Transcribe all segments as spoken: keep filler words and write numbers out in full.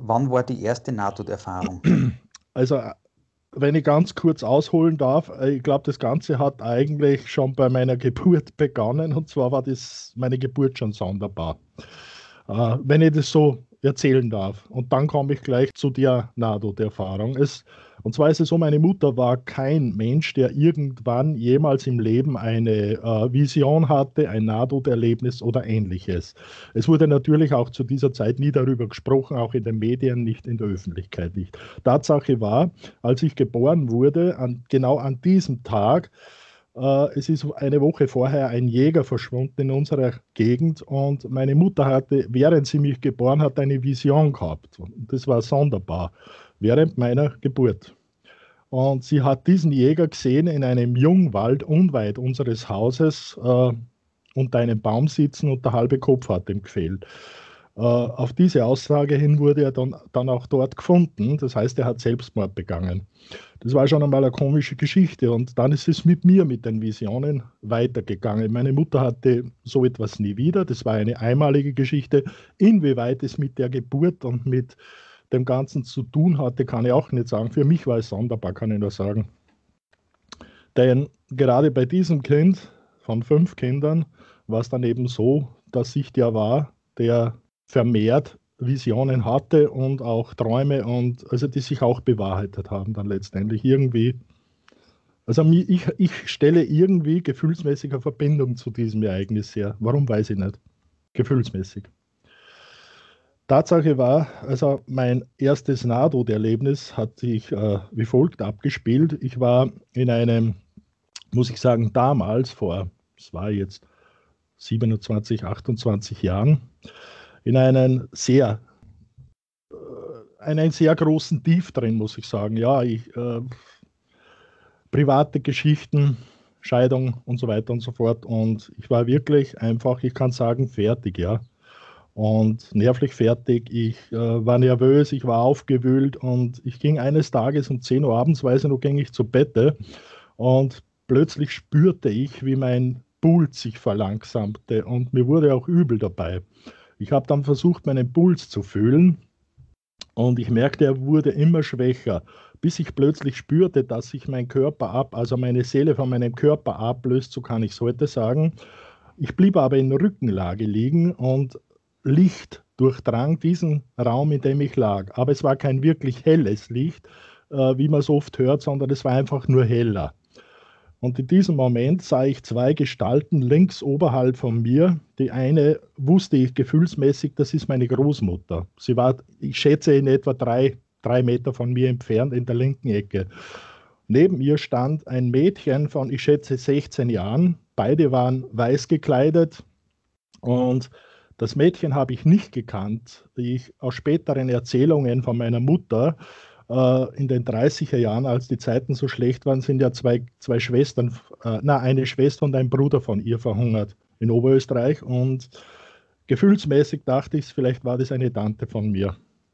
wann war die erste Nahtoderfahrung? Also, wenn ich ganz kurz ausholen darf, ich glaube, das Ganze hat eigentlich schon bei meiner Geburt begonnen, und zwar war das meine Geburt schon sonderbar. Äh, wenn ich das so erzählen darf. Und dann komme ich gleich zu der Nahtoderfahrung. Es, und zwar ist es so, meine Mutter war kein Mensch, der irgendwann jemals im Leben eine äh, Vision hatte, ein Nahtoderlebnis oder ähnliches. Es wurde natürlich auch zu dieser Zeit nie darüber gesprochen, auch in den Medien nicht, in der Öffentlichkeit nicht. Tatsache war, als ich geboren wurde, an, genau an diesem Tag, äh, es ist eine Woche vorher ein Jäger verschwunden in unserer Gegend, und meine Mutter hatte, während sie mich geboren hat, eine Vision gehabt. Und das war sonderbar, während meiner Geburt. Und sie hat diesen Jäger gesehen in einem Jungwald unweit unseres Hauses, äh, unter einem Baum sitzen, und der halbe Kopf hat ihm gefehlt. Äh, auf diese Aussage hin wurde er dann, dann auch dort gefunden. Das heißt, er hat Selbstmord begangen. Das war schon einmal eine komische Geschichte. Und dann ist es mit mir, mit den Visionen, weitergegangen. Meine Mutter hatte so etwas nie wieder. Das war eine einmalige Geschichte. Inwieweit es mit der Geburt und mit dem Ganzen zu tun hatte, kann ich auch nicht sagen. Für mich war es sonderbar, kann ich nur sagen. Denn gerade bei diesem Kind von fünf Kindern war es dann eben so, dass ich der war, der vermehrt Visionen hatte und auch Träume, und also die sich auch bewahrheitet haben dann letztendlich irgendwie. Also ich, ich stelle irgendwie gefühlsmäßig eine Verbindung zu diesem Ereignis her. Warum, weiß ich nicht. Gefühlsmäßig. Tatsache war, also mein erstes Nahtoderlebnis hat sich äh, wie folgt abgespielt. Ich war in einem, muss ich sagen, damals vor, es war jetzt siebenundzwanzig, achtundzwanzig Jahren, in einen sehr, äh, einen sehr großen Tief drin, muss ich sagen. Ja, ich, äh, private Geschichten, Scheidung und so weiter und so fort. Und ich war wirklich einfach, ich kann sagen, fertig, ja. Und nervlich fertig. Ich äh, war nervös, ich war aufgewühlt, und ich ging eines Tages um zehn Uhr abends, weiß ich noch, ging ich zu Bette, und plötzlich spürte ich, wie mein Puls sich verlangsamte, und mir wurde auch übel dabei. Ich habe dann versucht, meinen Puls zu fühlen, und ich merkte, er wurde immer schwächer, bis ich plötzlich spürte, dass sich mein Körper ab, also meine Seele von meinem Körper ablöst, so kann ich es heute sagen. Ich blieb aber in Rückenlage liegen, und Licht durchdrang diesen Raum, in dem ich lag. Aber es war kein wirklich helles Licht, äh, wie man es oft hört, sondern es war einfach nur heller. Und in diesem Moment sah ich zwei Gestalten links oberhalb von mir. Die eine wusste ich gefühlsmäßig, das ist meine Großmutter. Sie war, ich schätze, in etwa drei, drei Meter von mir entfernt in der linken Ecke. Neben ihr stand ein Mädchen von, ich schätze, sechzehn Jahren. Beide waren weiß gekleidet, und das Mädchen habe ich nicht gekannt. Ich, aus späteren Erzählungen von meiner Mutter, äh, in den dreißiger Jahren, als die Zeiten so schlecht waren, sind ja zwei, zwei Schwestern, äh, na, eine Schwester und ein Bruder von ihr verhungert in Oberösterreich. Und gefühlsmäßig dachte ich, vielleicht war das eine Tante von mir.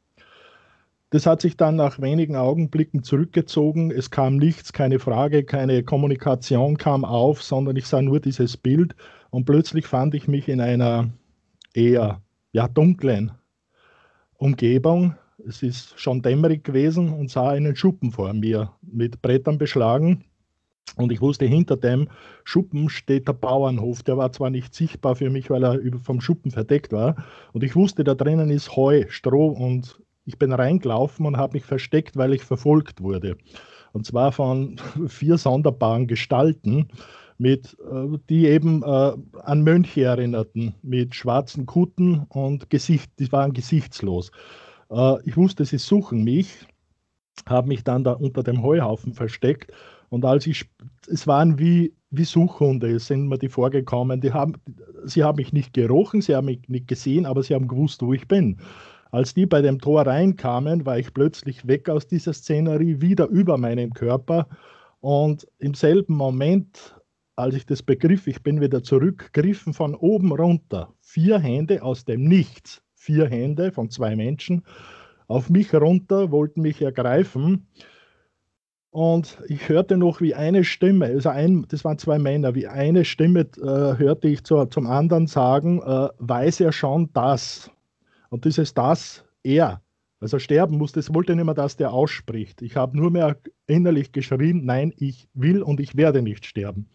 Das hat sich dann nach wenigen Augenblicken zurückgezogen. Es kam nichts, keine Frage, keine Kommunikation kam auf, sondern ich sah nur dieses Bild, und plötzlich fand ich mich in einer eher ja, dunklen Umgebung. Es ist schon dämmerig gewesen, und sah einen Schuppen vor mir mit Brettern beschlagen. Und ich wusste, hinter dem Schuppen steht der Bauernhof. Der war zwar nicht sichtbar für mich, weil er vom Schuppen verdeckt war. Und ich wusste, da drinnen ist Heu, Stroh, und ich bin reingelaufen und habe mich versteckt, weil ich verfolgt wurde. Und zwar von vier sonderbaren Gestalten, mit, äh, die eben äh, an Mönche erinnerten, mit schwarzen Kutten und Gesicht, die waren gesichtslos. Äh, ich wusste, sie suchen mich, habe mich dann da unter dem Heuhaufen versteckt, und als ich, es waren wie, wie Suchhunde, sind mir die vorgekommen, die haben, sie haben mich nicht gerochen, sie haben mich nicht gesehen, aber sie haben gewusst, wo ich bin. Als die bei dem Tor reinkamen, war ich plötzlich weg aus dieser Szenerie, wieder über meinem Körper, und im selben Moment, als ich das begriff, ich bin wieder zurück, griffen von oben runter vier Hände aus dem Nichts, vier Hände von zwei Menschen, auf mich runter, wollten mich ergreifen, und ich hörte noch, wie eine Stimme, also ein, das waren zwei Männer, wie eine Stimme äh, hörte ich zu, zum anderen sagen, äh, weiß er schon das? Und dieses das, er, Also sterben musste, es wollte nicht mehr, dass der ausspricht. Ich habe nur mehr innerlich geschrien, nein, ich will und ich werde nicht sterben.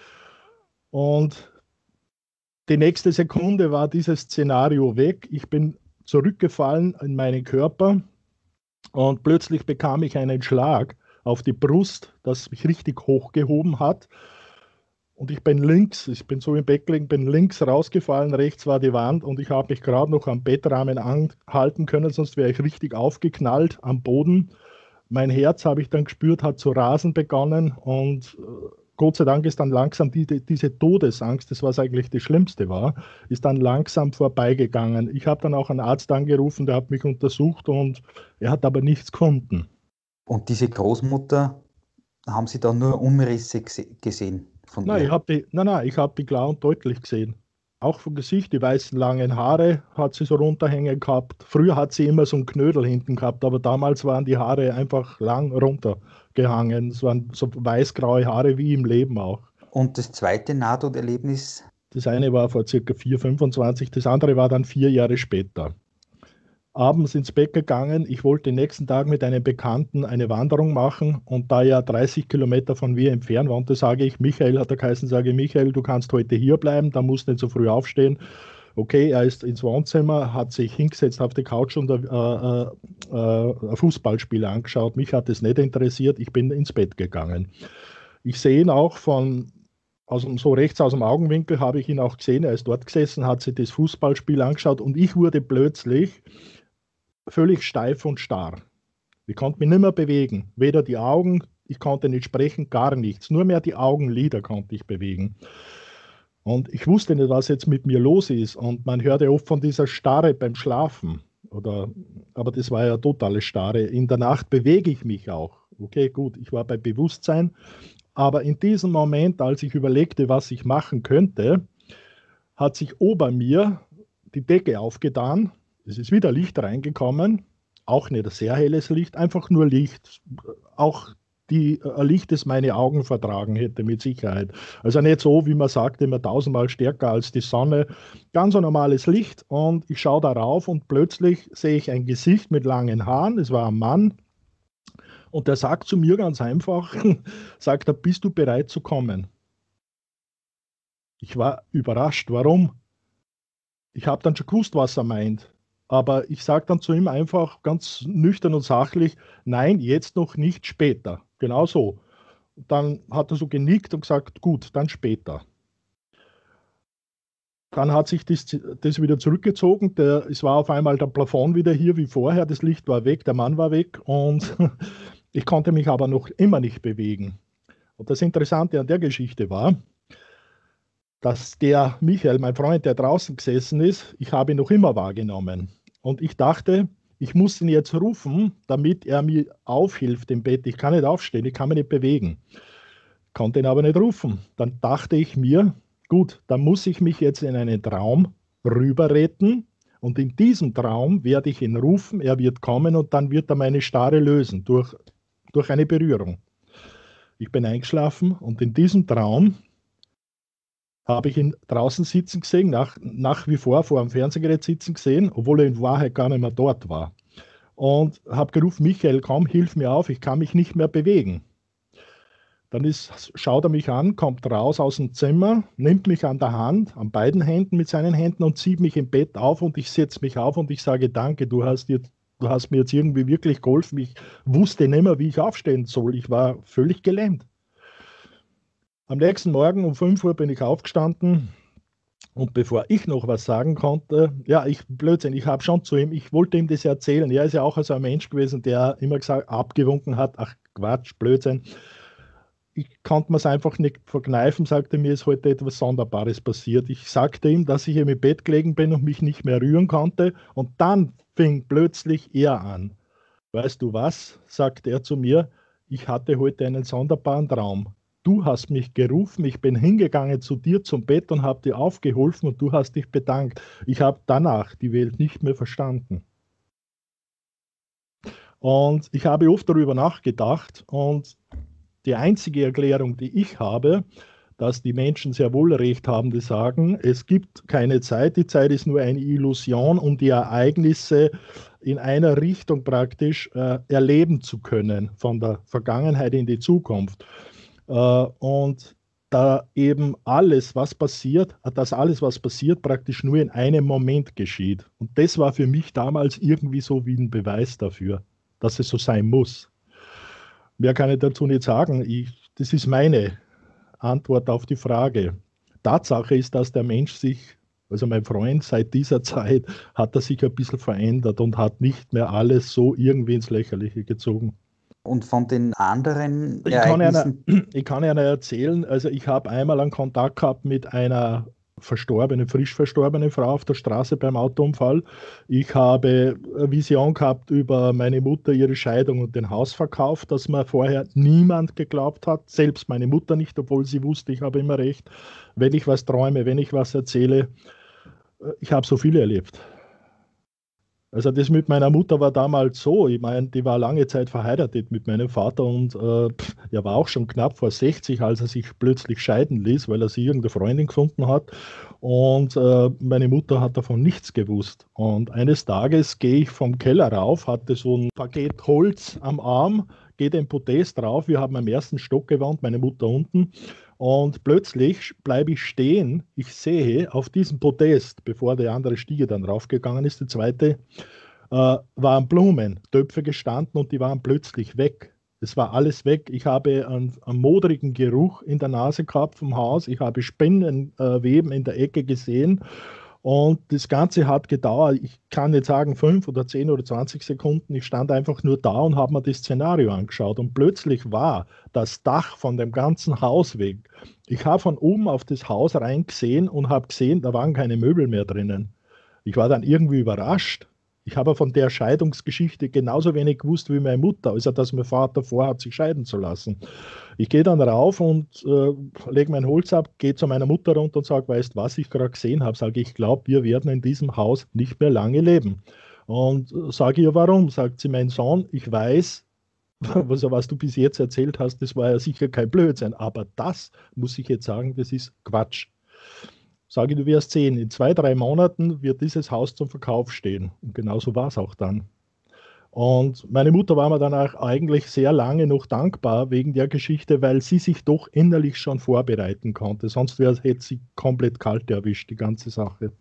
Und die nächste Sekunde war dieses Szenario weg. Ich bin zurückgefallen in meinen Körper und plötzlich bekam ich einen Schlag auf die Brust, das mich richtig hochgehoben hat. Und ich bin links, ich bin so im Bett gelegen, bin links rausgefallen, rechts war die Wand und ich habe mich gerade noch am Bettrahmen anhalten können, sonst wäre ich richtig aufgeknallt am Boden. Mein Herz, habe ich dann gespürt, hat zu rasen begonnen und äh, Gott sei Dank ist dann langsam die, die, diese Todesangst, das was eigentlich das Schlimmste war, ist dann langsam vorbeigegangen. Ich habe dann auch einen Arzt angerufen, der hat mich untersucht und er hat aber nichts gefunden. Und diese Großmutter, haben Sie da nur Umrisse gese- gesehen von Nein, ich ihr? habe die, nein, nein, ich habe die klar und deutlich gesehen. Auch vom Gesicht, die weißen langen Haare hat sie so runterhängen gehabt. Früher hat sie immer so einen Knödel hinten gehabt, aber damals waren die Haare einfach lang runtergehangen. Es waren so weißgraue Haare wie im Leben auch. Und das zweite Nahtoderlebnis, Das eine war vor circa vier, fünfundzwanzig, das andere war dann vier Jahre später. Abends ins Bett gegangen. Ich wollte den nächsten Tag mit einem Bekannten eine Wanderung machen und da er dreißig Kilometer von mir entfernt wohnte, sage ich, Michael, hat er geheißen, sage Michael, du kannst heute hier bleiben, da musst du nicht so früh aufstehen. Okay, er ist ins Wohnzimmer, hat sich hingesetzt auf die Couch und äh, äh, äh, ein Fußballspiel angeschaut. Mich hat es nicht interessiert, ich bin ins Bett gegangen. Ich sehe ihn auch von, aus dem, so rechts aus dem Augenwinkel habe ich ihn auch gesehen, er ist dort gesessen, hat sich das Fußballspiel angeschaut und ich wurde plötzlich völlig steif und starr. Ich konnte mich nicht mehr bewegen, weder die Augen, ich konnte nicht sprechen, gar nichts. Nur mehr die Augenlider konnte ich bewegen. Und ich wusste nicht, was jetzt mit mir los ist. Und man hört ja oft von dieser Starre beim Schlafen. Oder, aber das war ja totale Starre. In der Nacht bewege ich mich auch. Okay, gut, ich war bei Bewusstsein. Aber in diesem Moment, als ich überlegte, was ich machen könnte, hat sich ober mir die Decke aufgetan. Es ist wieder Licht reingekommen, auch nicht ein sehr helles Licht, einfach nur Licht. Auch die äh, Licht, das meine Augen vertragen hätte, mit Sicherheit. Also nicht so, wie man sagt, immer tausendmal stärker als die Sonne. Ganz ein normales Licht und ich schaue darauf und plötzlich sehe ich ein Gesicht mit langen Haaren. Es war ein Mann und der sagt zu mir ganz einfach, sagt er, bist du bereit zu kommen? Ich war überrascht. Warum? Ich habe dann schon gewusst, was er meint. Aber ich sage dann zu ihm einfach ganz nüchtern und sachlich, nein, jetzt noch nicht, später. Genau so. Dann hat er so genickt und gesagt, gut, dann später. Dann hat sich das, das wieder zurückgezogen. Der, es war auf einmal der Plafond wieder hier wie vorher. Das Licht war weg, der Mann war weg und ich konnte mich aber noch immer nicht bewegen. Und das Interessante an der Geschichte war, dass der Michael, mein Freund, der draußen gesessen ist, ich habe ihn noch immer wahrgenommen. Und ich dachte, ich muss ihn jetzt rufen, damit er mir aufhilft im Bett. Ich kann nicht aufstehen, ich kann mich nicht bewegen. Konnte ihn aber nicht rufen. Dann dachte ich mir, gut, dann muss ich mich jetzt in einen Traum rüber retten. Und in diesem Traum werde ich ihn rufen, er wird kommen und dann wird er meine Starre lösen durch, durch eine Berührung. Ich bin eingeschlafen und in diesem Traum habe ich ihn draußen sitzen gesehen, nach, nach wie vor vor dem Fernsehgerät sitzen gesehen, obwohl er in Wahrheit gar nicht mehr dort war. Und habe gerufen, Michael, komm, hilf mir auf, ich kann mich nicht mehr bewegen. Dann ist, schaut er mich an, kommt raus aus dem Zimmer, nimmt mich an der Hand, an beiden Händen mit seinen Händen und zieht mich im Bett auf und ich setze mich auf und ich sage, danke, du hast, jetzt, du hast mir jetzt irgendwie wirklich geholfen. Ich wusste nicht mehr, wie ich aufstehen soll. Ich war völlig gelähmt. Am nächsten Morgen um fünf Uhr bin ich aufgestanden und bevor ich noch was sagen konnte, ja, ich, Blödsinn, ich habe schon zu ihm, ich wollte ihm das erzählen. Er ist ja auch so ein Mensch gewesen, der immer gesagt, abgewunken hat, ach Quatsch, Blödsinn. Ich konnte mir es einfach nicht verkneifen, sagte mir, ist heute etwas Sonderbares passiert. Ich sagte ihm, dass ich im Bett gelegen bin und mich nicht mehr rühren konnte und dann fing plötzlich er an. Weißt du was, sagte er zu mir, ich hatte heute einen sonderbaren Traum. Du hast mich gerufen, ich bin hingegangen zu dir zum Bett und habe dir aufgeholfen und du hast dich bedankt. Ich habe danach die Welt nicht mehr verstanden. Und ich habe oft darüber nachgedacht und die einzige Erklärung, die ich habe, dass die Menschen sehr wohl recht haben, die sagen, es gibt keine Zeit, die Zeit ist nur eine Illusion, um die Ereignisse in einer Richtung praktisch äh, erleben zu können, von der Vergangenheit in die Zukunft. Äh, und da eben alles, was passiert, dass alles, was passiert, praktisch nur in einem Moment geschieht. Und das war für mich damals irgendwie so wie ein Beweis dafür, dass es so sein muss. Mehr kann ich dazu nicht sagen. Ich, das ist meine Antwort auf die Frage. Tatsache ist, dass der Mensch sich, also mein Freund, seit dieser Zeit hat er sich ein bisschen verändert und hat nicht mehr alles so irgendwie ins Lächerliche gezogen. Und von den anderen Ich kann einer, Ereignissen? ich kann einer erzählen, also ich habe einmal einen Kontakt gehabt mit einer verstorbenen, frisch verstorbenen Frau auf der Straße beim Autounfall. Ich habe eine Vision gehabt über meine Mutter, ihre Scheidung und den Hausverkauf, das mir vorher niemand geglaubt hat, selbst meine Mutter nicht, obwohl sie wusste, ich habe immer recht, wenn ich was träume, wenn ich was erzähle. Ich habe so viele erlebt. Also das mit meiner Mutter war damals so, ich meine, die war lange Zeit verheiratet mit meinem Vater und äh, er war auch schon knapp vor sechzig, als er sich plötzlich scheiden ließ, weil er sich irgendeine Freundin gefunden hat und äh, meine Mutter hat davon nichts gewusst. Und eines Tages gehe ich vom Keller rauf, hatte so ein Paket Holz am Arm, gehe den Podest rauf, wir haben am ersten Stock gewohnt, meine Mutter unten. Und plötzlich bleibe ich stehen. Ich sehe auf diesem Podest, bevor die andere Stiege dann raufgegangen ist, die zweite, äh, waren Blumentöpfe gestanden und die waren plötzlich weg. Es war alles weg. Ich habe einen, einen modrigen Geruch in der Nase gehabt vom Haus. Ich habe Spinnenweben äh, in der Ecke gesehen. Und das Ganze hat gedauert, ich kann nicht sagen fünf oder zehn oder zwanzig Sekunden. Ich stand einfach nur da und habe mir das Szenario angeschaut. Und plötzlich war das Dach von dem ganzen Haus weg. Ich habe von oben auf das Haus reingesehen und habe gesehen, da waren keine Möbel mehr drinnen. Ich war dann irgendwie überrascht. Ich habe von der Scheidungsgeschichte genauso wenig gewusst wie meine Mutter, also dass mein Vater vorhat, sich scheiden zu lassen. Ich gehe dann rauf und äh, lege mein Holz ab, gehe zu meiner Mutter runter und sage, weißt was ich gerade gesehen habe? Sage ich, glaube, wir werden in diesem Haus nicht mehr lange leben. Und äh, sage ihr, warum? Sagt sie, mein Sohn, ich weiß, also was du bis jetzt erzählt hast, das war ja sicher kein Blödsinn, aber das muss ich jetzt sagen, das ist Quatsch. Sage ich, du wirst sehen, in zwei, drei Monaten wird dieses Haus zum Verkauf stehen. Und genauso war es auch dann. Und meine Mutter war mir dann auch eigentlich sehr lange noch dankbar wegen der Geschichte, weil sie sich doch innerlich schon vorbereiten konnte. Sonst wäre, hätte sie komplett kalt erwischt, die ganze Sache.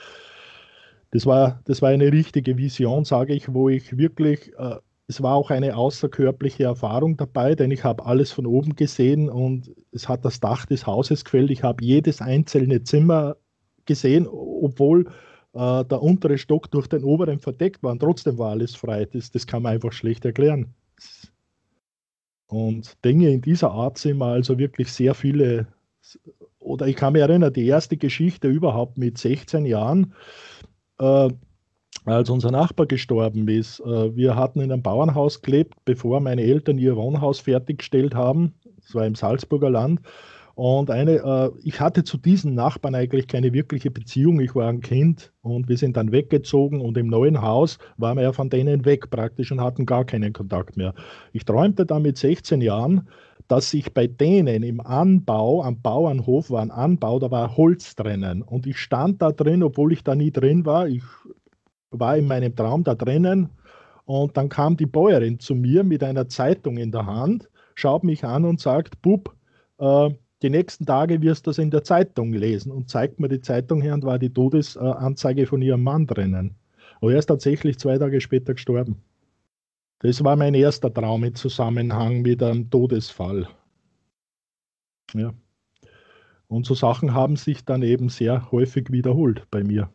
Das war, das war eine richtige Vision, sage ich, wo ich wirklich, äh, es war auch eine außerkörperliche Erfahrung dabei, denn ich habe alles von oben gesehen und es hat das Dach des Hauses gefällt. Ich habe jedes einzelne Zimmer gesehen, obwohl äh, der untere Stock durch den oberen verdeckt war und trotzdem war alles frei. Das, das kann man einfach schlecht erklären. Und Dinge in dieser Art sind mir also wirklich sehr viele, oder ich kann mich erinnern, die erste Geschichte überhaupt mit sechzehn Jahren, äh, als unser Nachbar gestorben ist. Wir hatten in einem Bauernhaus gelebt, bevor meine Eltern ihr Wohnhaus fertiggestellt haben. Das war im Salzburger Land. Und eine, ich hatte zu diesen Nachbarn eigentlich keine wirkliche Beziehung. Ich war ein Kind und wir sind dann weggezogen und im neuen Haus waren wir ja von denen weg praktisch und hatten gar keinen Kontakt mehr. Ich träumte dann mit sechzehn Jahren, dass ich bei denen im Anbau, am Bauernhof war ein Anbau, da war Holz drinnen. Und ich stand da drin, obwohl ich da nie drin war. Ich war in meinem Traum da drinnen und dann kam die Bäuerin zu mir mit einer Zeitung in der Hand, schaut mich an und sagt, Bub, äh, die nächsten Tage wirst du das in der Zeitung lesen und zeigt mir die Zeitung her und war die Todesanzeige von ihrem Mann drinnen. Und er ist tatsächlich zwei Tage später gestorben. Das war mein erster Traum im Zusammenhang mit einem Todesfall. Ja. Und so Sachen haben sich dann eben sehr häufig wiederholt bei mir.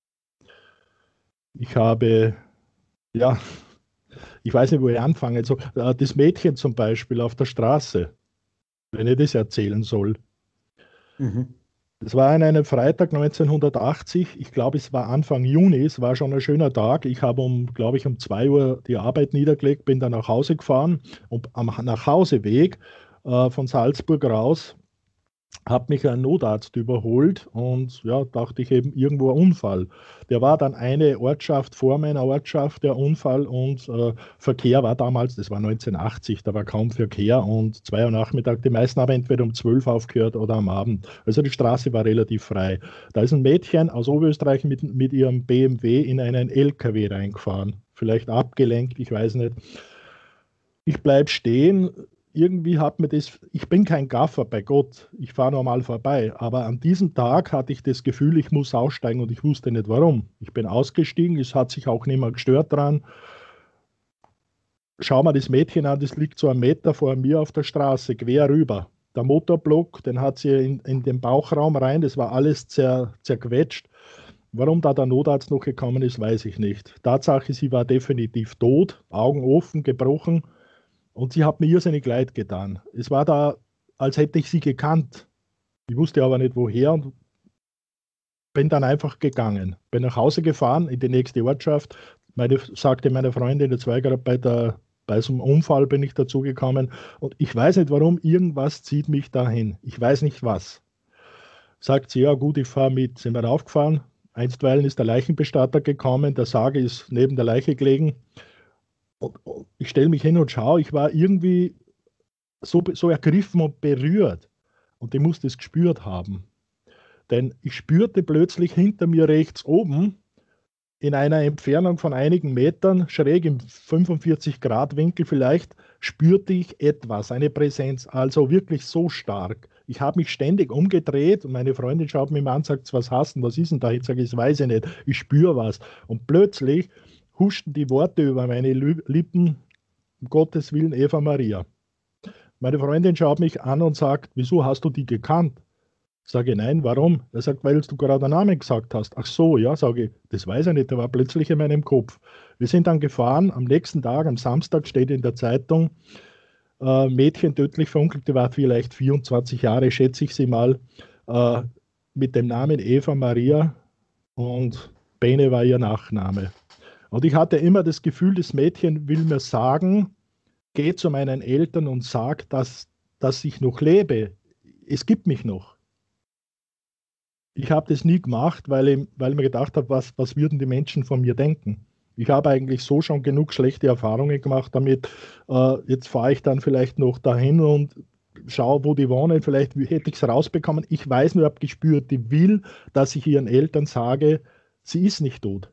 Ich habe, ja, ich weiß nicht, wo ich anfange. Also, das Mädchen zum Beispiel auf der Straße, wenn ich das erzählen soll. Mhm. Das war an einem Freitag neunzehnhundertachtzig, ich glaube, es war Anfang Juni, es war schon ein schöner Tag. Ich habe um, glaube ich, um zwei Uhr die Arbeit niedergelegt, bin dann nach Hause gefahren und am Nachhauseweg äh, von Salzburg raus Hat mich ein Notarzt überholt und ja, dachte ich eben irgendwo ein Unfall. Der war dann eine Ortschaft vor meiner Ortschaft, der Unfall, und äh, Verkehr war damals, das war neunzehnhundertachtzig, da war kaum Verkehr und zwei Uhr Nachmittag, die meisten haben entweder um zwölf aufgehört oder am Abend. Also die Straße war relativ frei. Da ist ein Mädchen aus Oberösterreich mit, mit ihrem B M W in einen L K W reingefahren. Vielleicht abgelenkt, ich weiß nicht. Ich bleibe stehen. Irgendwie hat mir das, ich bin kein Gaffer, bei Gott, ich fahre normal vorbei, aber an diesem Tag hatte ich das Gefühl, ich muss aussteigen und ich wusste nicht warum. Ich bin ausgestiegen, es hat sich auch niemand gestört dran. Schau mal das Mädchen an, das liegt so einen Meter vor mir auf der Straße, quer rüber. Der Motorblock, den hat sie in, in den Bauchraum rein, das war alles zer, zerquetscht. Warum da der Notarzt noch gekommen ist, weiß ich nicht. Tatsache, sie war definitiv tot, Augen offen, gebrochen. Und sie hat mir irrsinnig leid getan. Es war da, als hätte ich sie gekannt. Ich wusste aber nicht woher und bin dann einfach gegangen. Bin nach Hause gefahren in die nächste Ortschaft. Meine, sagte meine Freundin, jetzt war ich gerade bei, der, bei so einem Unfall bin ich dazugekommen. Und ich weiß nicht warum, irgendwas zieht mich dahin. Ich weiß nicht was. Sagt sie, ja gut, ich fahre mit. Sind wir raufgefahren. Einstweilen ist der Leichenbestatter gekommen. Der Sarg ist neben der Leiche gelegen. Und, und ich stelle mich hin und schaue, ich war irgendwie so, so ergriffen und berührt. Und ich musste es gespürt haben. Denn ich spürte plötzlich hinter mir rechts oben, in einer Entfernung von einigen Metern, schräg im fünfundvierzig Grad Winkel vielleicht, spürte ich etwas, eine Präsenz, also wirklich so stark. Ich habe mich ständig umgedreht und meine Freundin schaut mich an und sagt, was hast du, was ist denn da? Ich sage, das weiß ich nicht, ich spüre was. Und plötzlich huschten die Worte über meine Lippen, um Gottes Willen, Eva Maria. Meine Freundin schaut mich an und sagt, wieso hast du die gekannt? Sage ich, nein, warum? Er sagt, weil du gerade einen Namen gesagt hast. Ach so, ja, sage ich, das weiß ich nicht, der war plötzlich in meinem Kopf. Wir sind dann gefahren, am nächsten Tag, am Samstag steht in der Zeitung, äh, Mädchen tödlich verunglückt, die war vielleicht vierundzwanzig Jahre, schätze ich sie mal, äh, mit dem Namen Eva Maria und Bene war ihr Nachname. Und ich hatte immer das Gefühl, das Mädchen will mir sagen, geh zu meinen Eltern und sag, dass, dass ich noch lebe. Es gibt mich noch. Ich habe das nie gemacht, weil ich, weil ich mir gedacht habe, was, was würden die Menschen von mir denken? Ich habe eigentlich so schon genug schlechte Erfahrungen gemacht damit. Äh, jetzt fahre ich dann vielleicht noch dahin und schaue, wo die wohnen. Vielleicht hätte ich es rausbekommen. Ich weiß nur, ich habe gespürt, die will, dass ich ihren Eltern sage, sie ist nicht tot.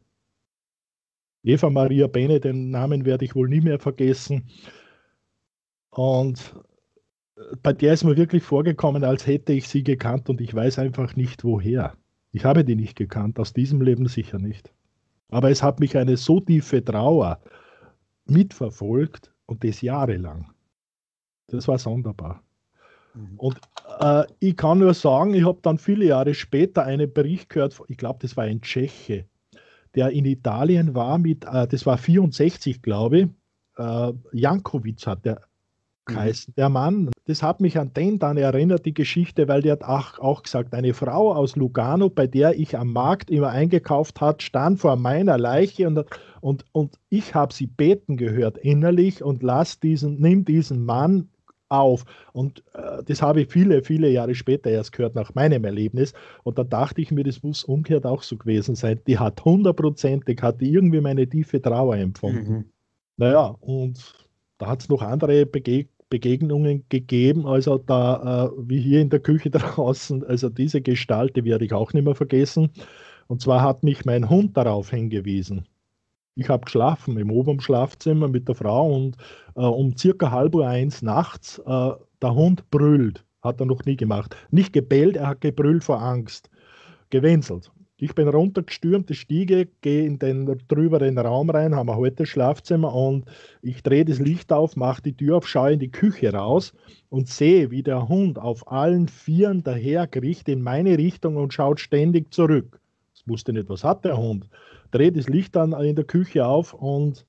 Eva Maria Bene, den Namen werde ich wohl nie mehr vergessen. Und bei der ist mir wirklich vorgekommen, als hätte ich sie gekannt und ich weiß einfach nicht woher. Ich habe die nicht gekannt, aus diesem Leben sicher nicht. Aber es hat mich eine so tiefe Trauer mitverfolgt und das jahrelang. Das war sonderbar. Mhm. Und äh, ich kann nur sagen, ich habe dann viele Jahre später einen Bericht gehört, ich glaube, das war ein Tscheche, der in Italien war mit, äh, das war vierundsechzig, glaube ich, äh, Jankovic hat der geheißen, mhm. der Mann. Das hat mich an den dann erinnert, die Geschichte, weil der hat auch, auch gesagt, eine Frau aus Lugano, bei der ich am Markt immer eingekauft hat, stand vor meiner Leiche und, und, und ich habe sie beten gehört innerlich und lass diesen, nimm diesen Mann auf. Und äh, das habe ich viele, viele Jahre später erst gehört, nach meinem Erlebnis. Und da dachte ich mir, das muss umgekehrt auch so gewesen sein. Die hat hundertprozentig, hat die irgendwie meine tiefe Trauer empfunden. Mhm. Naja, und da hat es noch andere Bege Begegnungen gegeben, also da, äh, wie hier in der Küche draußen, also diese Gestalt, die werde ich auch nicht mehr vergessen. Und zwar hat mich mein Hund darauf hingewiesen. Ich habe geschlafen im oberen Schlafzimmer mit der Frau und äh, um circa halb Uhr eins nachts, äh, der Hund brüllt, hat er noch nie gemacht. Nicht gebellt, er hat gebrüllt vor Angst, gewinselt. Ich bin runtergestürmt, die Stiege, gehe in den drüber den Raum rein, haben wir heute das Schlafzimmer und ich drehe das Licht auf, mache die Tür auf, schaue in die Küche raus und sehe, wie der Hund auf allen Vieren daherkriecht in meine Richtung und schaut ständig zurück. Ich wusste nicht, was hat der Hund. Drehe das Licht dann in der Küche auf und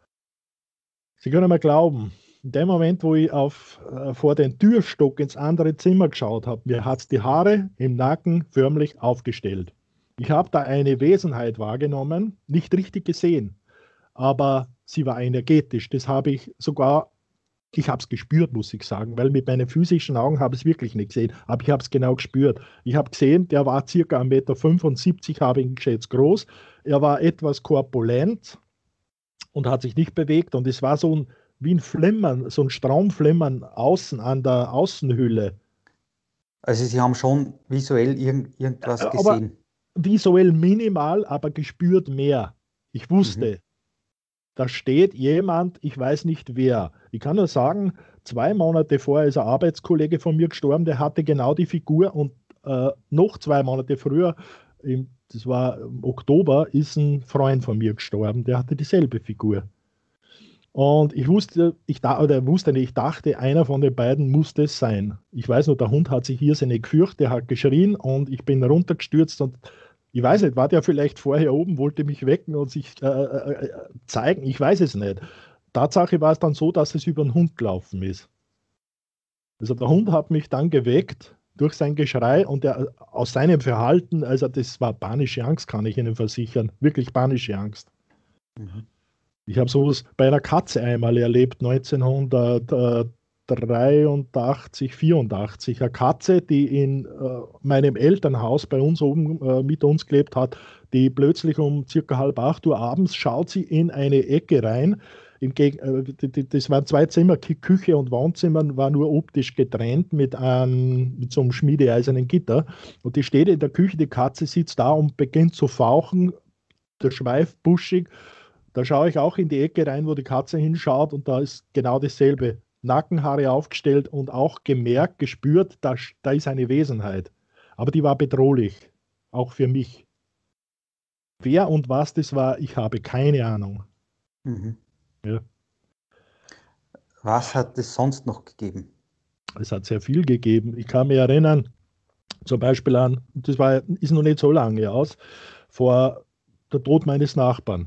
Sie können mir glauben, in dem Moment, wo ich auf, äh, vor den Türstock ins andere Zimmer geschaut habe, mir hat es die Haare im Nacken förmlich aufgestellt. Ich habe da eine Wesenheit wahrgenommen, nicht richtig gesehen, aber sie war energetisch. Das habe ich sogar ich habe es gespürt, muss ich sagen, weil mit meinen physischen Augen habe ich es wirklich nicht gesehen, aber ich habe es genau gespürt. Ich habe gesehen, der war circa eins Komma fünfundsiebzig Meter, habe ich ihn geschätzt, groß. Er war etwas korpulent und hat sich nicht bewegt und es war so ein, wie ein Flimmern, so ein Straumflimmern außen an der Außenhülle. Also Sie haben schon visuell irgend, irgendwas Aber gesehen. visuell minimal, aber gespürt mehr. Ich Mhm. wusste, da steht jemand, ich weiß nicht wer. Ich kann nur sagen, zwei Monate vorher ist ein Arbeitskollege von mir gestorben, der hatte genau die Figur und äh, noch zwei Monate früher, im, das war im Oktober, ist ein Freund von mir gestorben, der hatte dieselbe Figur. Und ich wusste, ich da, oder wusste nicht, ich dachte, einer von den beiden muss das sein. Ich weiß nur, der Hund hat sich irrsinnig gefürchtet, der hat geschrien und ich bin runtergestürzt und ich weiß nicht, war der vielleicht vorher oben, wollte mich wecken und sich äh, äh, zeigen? Ich weiß es nicht. Tatsache war es dann so, dass es über den Hund gelaufen ist. Also der Hund hat mich dann geweckt durch sein Geschrei und er, aus seinem Verhalten, also das war panische Angst, kann ich Ihnen versichern. Wirklich panische Angst. Mhm. Ich habe sowas bei einer Katze einmal erlebt, neunzehnhundertdreiundachtzig, vierundachtzig. Eine Katze, die in äh, meinem Elternhaus bei uns oben äh, mit uns gelebt hat, die plötzlich um circa halb acht Uhr abends schaut sie in eine Ecke rein. Im Geg äh, die, die, das waren zwei Zimmer, Kü- Küche und Wohnzimmer, war nur optisch getrennt mit, einem, mit so einem schmiedeeisernen Gitter. Und die steht in der Küche, die Katze sitzt da und beginnt zu fauchen, der Schweif buschig. Da schaue ich auch in die Ecke rein, wo die Katze hinschaut und da ist genau dasselbe. Nackenhaare aufgestellt und auch gemerkt, gespürt, da, da ist eine Wesenheit. Aber die war bedrohlich, auch für mich. Wer und was das war, ich habe keine Ahnung. Mhm. Ja, Was hat es sonst noch gegeben? es hat sehr viel gegeben. Ich kann mich erinnern, zum Beispiel an, das war, ist noch nicht so lange aus, vor der Tod meines Nachbarn.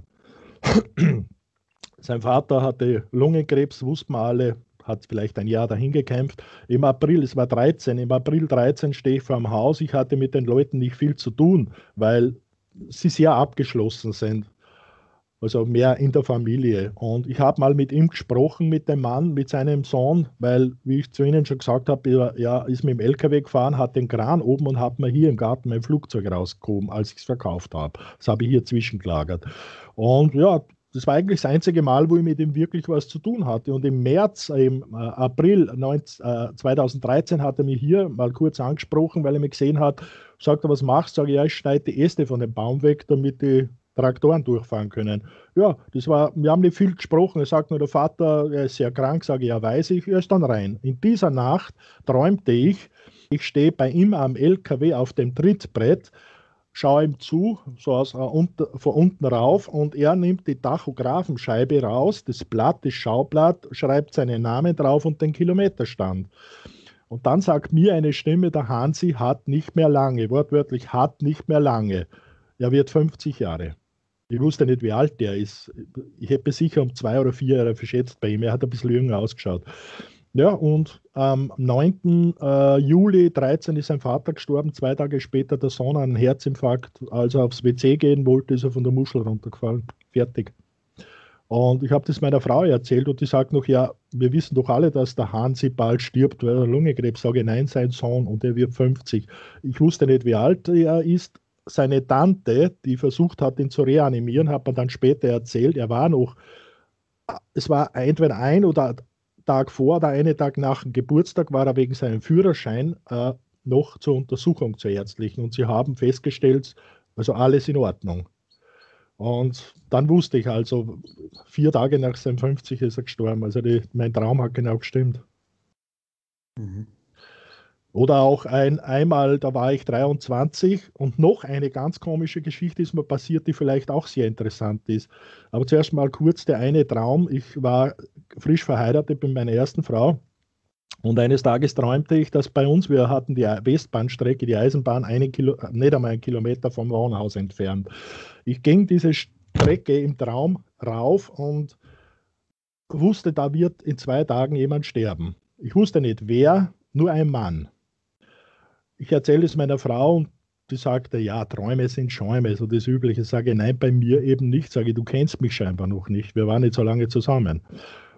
Sein Vater hatte Lungenkrebs, wussten wir alle, hat vielleicht ein Jahr dahin gekämpft. Im April, es war dreizehn, im April dreizehn stehe ich vor dem Haus. Ich hatte mit den Leuten nicht viel zu tun, weil sie sehr abgeschlossen sind. Also mehr in der Familie. Und ich habe mal mit ihm gesprochen, mit dem Mann, mit seinem Sohn, weil, wie ich zu Ihnen schon gesagt habe, er ja, ist mit dem L K W gefahren, hat den Kran oben und hat mir hier im Garten mein Flugzeug rausgehoben, als ich es verkauft habe. Das habe ich hier zwischengelagert. Und ja, das war eigentlich das einzige Mal, wo ich mit ihm wirklich was zu tun hatte. Und im März, im äh, April neunzehn, äh, zweitausenddreizehn hat er mich hier mal kurz angesprochen, weil er mich gesehen hat, sagt er, was machst du? Sag ich, ja, ich schneide die Äste von dem Baum weg, damit die Traktoren durchfahren können. Ja, das war, wir haben nicht viel gesprochen. Er sagt nur, der Vater, er ist sehr krank, sage ich, ja, weiß ich, er ist dann rein. In dieser Nacht träumte ich, ich stehe bei ihm am L K W auf dem Trittbrett, schaue ihm zu, so aus, äh, unter, von unten rauf und er nimmt die Tachographenscheibe raus, das Blatt, das Schaublatt, schreibt seinen Namen drauf und den Kilometerstand. Und dann sagt mir eine Stimme, der Hansi hat nicht mehr lange, wortwörtlich hat nicht mehr lange. Er wird fünfzig Jahre. Ich wusste nicht, wie alt der ist. Ich hätte sicher um zwei oder vier Jahre verschätzt bei ihm. Er hat ein bisschen jünger ausgeschaut. Ja, und am neunten Äh, Juli dreizehn ist sein Vater gestorben. Zwei Tage später der Sohn an einen Herzinfarkt. Als er aufs W C gehen wollte, ist er von der Muschel runtergefallen. Fertig. Und ich habe das meiner Frau erzählt und die sagt noch, ja, wir wissen doch alle, dass der Hansi bald stirbt, weil er Lungenkrebs. Sage nein, sein Sohn und er wird fünfzig. Ich wusste nicht, wie alt er ist. Seine Tante, die versucht hat, ihn zu reanimieren, hat mir dann später erzählt, er war noch, es war entweder ein oder Tag vor oder einen Tag nach dem Geburtstag, war er wegen seinem Führerschein äh, noch zur Untersuchung zur ärztlichen und sie haben festgestellt, also alles in Ordnung. Und dann wusste ich also, vier Tage nach seinem fünfzig ist er gestorben. Also die, mein Traum hat genau gestimmt. Mhm. Oder auch ein, einmal, da war ich dreiundzwanzig und noch eine ganz komische Geschichte ist mir passiert, die vielleicht auch sehr interessant ist. Aber zuerst mal kurz der eine Traum. Ich war frisch verheiratet mit meiner ersten Frau und eines Tages träumte ich, dass bei uns, wir hatten die Westbahnstrecke, die Eisenbahn, einen Kilo, nicht einmal einen Kilometer vom Wohnhaus entfernt. Ich ging diese Strecke im Traum rauf und wusste, da wird in zwei Tagen jemand sterben. Ich wusste nicht wer, nur ein Mann. Ich erzähle es meiner Frau und die sagte, ja, Träume sind Schäume, so das Übliche. Sage, nein, bei mir eben nicht. Sage, du kennst mich scheinbar noch nicht. Wir waren nicht so lange zusammen.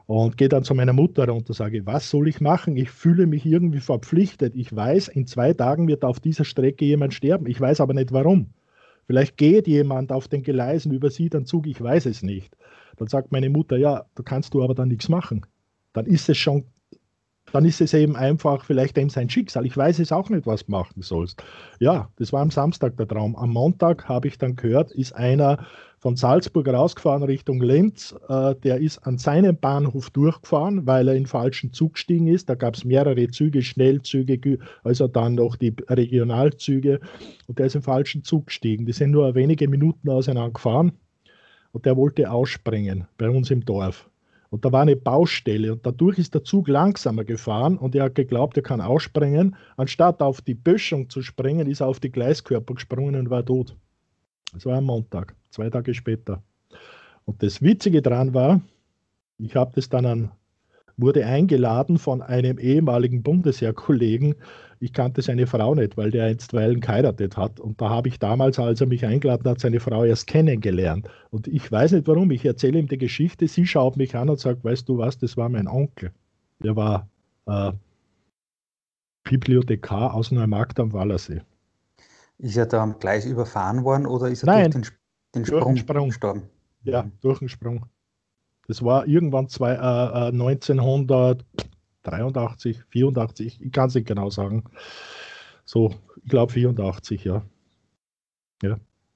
Und gehe dann zu meiner Mutter runter und sage, was soll ich machen? Ich fühle mich irgendwie verpflichtet. Ich weiß, in zwei Tagen wird auf dieser Strecke jemand sterben. Ich weiß aber nicht warum. Vielleicht geht jemand auf den Gleisen, übersieht einen Zug, ich weiß es nicht. Dann sagt meine Mutter, ja, da kannst du aber dann nichts machen. Dann ist es schon, dann ist es eben einfach vielleicht eben sein Schicksal. Ich weiß es auch nicht, was du machen sollst. Ja, das war am Samstag der Traum. Am Montag habe ich dann gehört, ist einer von Salzburg rausgefahren Richtung Linz. Äh, der ist an seinem Bahnhof durchgefahren, weil er in den falschen Zug gestiegen ist. Da gab es mehrere Züge, Schnellzüge, also dann noch die Regionalzüge. Und der ist im falschen Zug gestiegen. Die sind nur wenige Minuten auseinander gefahren. Und der wollte ausspringen bei uns im Dorf. Und da war eine Baustelle und dadurch ist der Zug langsamer gefahren und er hat geglaubt, er kann ausspringen. Anstatt auf die Böschung zu springen, ist er auf die Gleiskörper gesprungen und war tot. Das war am Montag, zwei Tage später. Und das Witzige daran war, ich habe das dann an, wurde eingeladen von einem ehemaligen Bundesheerkollegen. Ich kannte seine Frau nicht, weil der einstweilen geheiratet hat. Und da habe ich damals, als er mich eingeladen hat, seine Frau erst kennengelernt. Und ich weiß nicht warum, ich erzähle ihm die Geschichte. Sie schaut mich an und sagt, weißt du was, das war mein Onkel. Der war äh, Bibliothekar aus Neumarkt am Wallersee. Ist er da am Gleis überfahren worden oder ist er Nein, durch den, den durch Sprung, den Sprung gestorben? Ja, Mhm. durch den Sprung. Das war irgendwann zwei, äh, neunzehnhundertdreiundachtzig, vierundachtzig, ich kann es nicht genau sagen. So, ich glaube vierundachtzig, ja. Ja,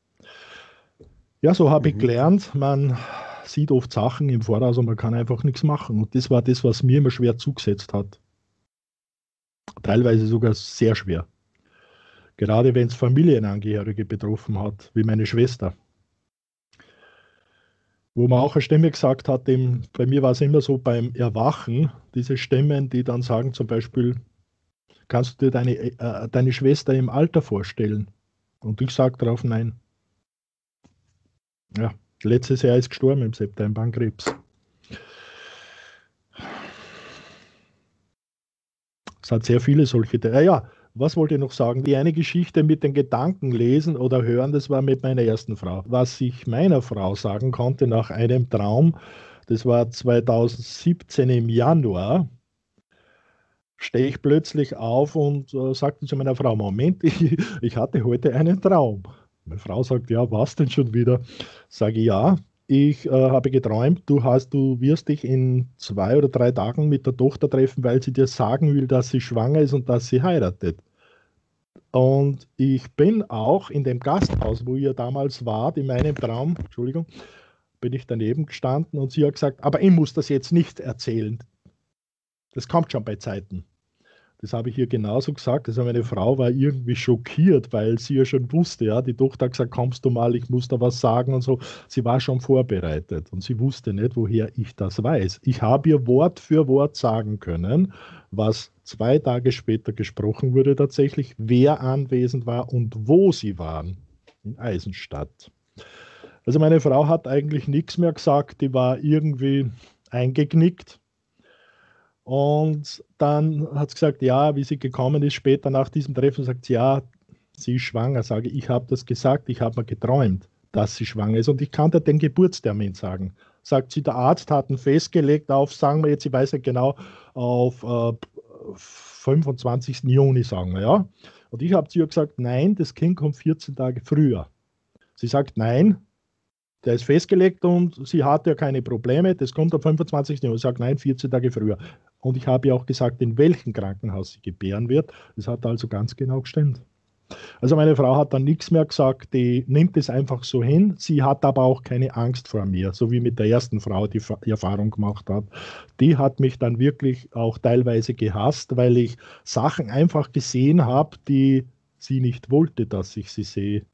ja so habe ich Mhm. gelernt, man sieht oft Sachen im Voraus und man kann einfach nichts machen. Und das war das, was mir immer schwer zugesetzt hat. Teilweise sogar sehr schwer. Gerade wenn es Familienangehörige betroffen hat, wie meine Schwester. Wo man auch eine Stimme gesagt hat, dem, bei mir war es immer so beim Erwachen, diese Stimmen, die dann sagen zum Beispiel, kannst du dir deine, äh, deine Schwester im Alter vorstellen? Und ich sage darauf nein. Ja, letztes Jahr ist gestorben im September an Krebs. Es hat sehr viele solche. Ja, ja, was wollte ich noch sagen? Die eine Geschichte mit den Gedanken lesen oder hören, das war mit meiner ersten Frau. Was ich meiner Frau sagen konnte nach einem Traum, das war zweitausendsiebzehn im Januar, stehe ich plötzlich auf und äh, sagte zu meiner Frau, Moment, ich, ich hatte heute einen Traum. Meine Frau sagt, ja, was denn schon wieder? Sage ich, ja, ich äh, habe geträumt, du hast, du wirst dich in zwei oder drei Tagen mit der Tochter treffen, weil sie dir sagen will, dass sie schwanger ist und dass sie heiratet. Und ich bin auch in dem Gasthaus, wo ihr damals wart, in meinem Traum, Entschuldigung, bin ich daneben gestanden und sie hat gesagt, aber ich muss das jetzt nicht erzählen. Das kommt schon bei Zeiten. Das habe ich ihr genauso gesagt. Also meine Frau war irgendwie schockiert, weil sie ja schon wusste, ja, die Tochter hat gesagt, kommst du mal, ich muss da was sagen und so. Sie war schon vorbereitet und sie wusste nicht, woher ich das weiß. Ich habe ihr Wort für Wort sagen können, was zwei Tage später gesprochen wurde tatsächlich, wer anwesend war und wo sie waren. In Eisenstadt. Also meine Frau hat eigentlich nichts mehr gesagt, die war irgendwie eingeknickt. Und dann hat sie gesagt, ja, wie sie gekommen ist, später nach diesem Treffen, sagt sie, ja, sie ist schwanger. Sage ich, habe das gesagt, ich habe mir geträumt, dass sie schwanger ist und ich kann dir den Geburtstermin sagen. Sagt sie, der Arzt hat ihn festgelegt auf, sagen wir jetzt, ich weiß nicht genau, auf äh, fünfundzwanzigsten Juni, sagen wir, ja. Und ich habe zu ihr gesagt, nein, das Kind kommt vierzehn Tage früher. Sie sagt, nein, der ist festgelegt und sie hat ja keine Probleme. Das kommt am fünfundzwanzigsten Juni. Ich sage, nein, vierzehn Tage früher. Und ich habe ja auch gesagt, in welchem Krankenhaus sie gebären wird. Das hat also ganz genau gestimmt. Also meine Frau hat dann nichts mehr gesagt, die nimmt es einfach so hin. Sie hat aber auch keine Angst vor mir, so wie mit der ersten Frau, die die Erfahrung gemacht hat. Die hat mich dann wirklich auch teilweise gehasst, weil ich Sachen einfach gesehen habe, die sie nicht wollte, dass ich sie sehe.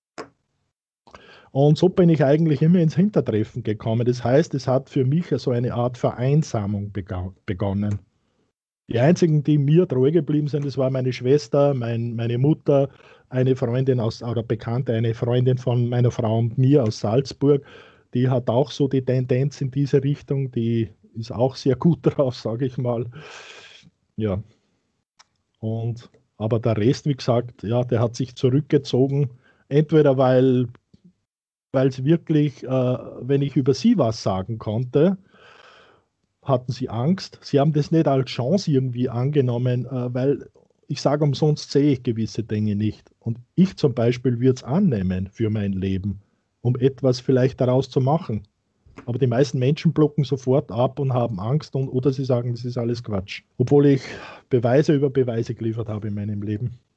Und so bin ich eigentlich immer ins Hintertreffen gekommen. Das heißt, es hat für mich so eine Art Vereinsamung begonnen. Die einzigen, die mir treu geblieben sind, das war meine Schwester, mein, meine Mutter, eine Freundin aus, oder Bekannte, eine Freundin von meiner Frau und mir aus Salzburg. Die hat auch so die Tendenz in diese Richtung. Die ist auch sehr gut drauf, sage ich mal. Ja. Und, aber der Rest, wie gesagt, ja, der hat sich zurückgezogen. Entweder weil weil es wirklich, äh, wenn ich über sie was sagen konnte, hatten sie Angst. Sie haben das nicht als Chance irgendwie angenommen, äh, weil ich sage, umsonst sehe ich gewisse Dinge nicht. Und ich zum Beispiel würde es annehmen für mein Leben, um etwas vielleicht daraus zu machen. Aber die meisten Menschen blocken sofort ab und haben Angst und, oder sie sagen, das ist alles Quatsch. Obwohl ich Beweise über Beweise geliefert habe in meinem Leben.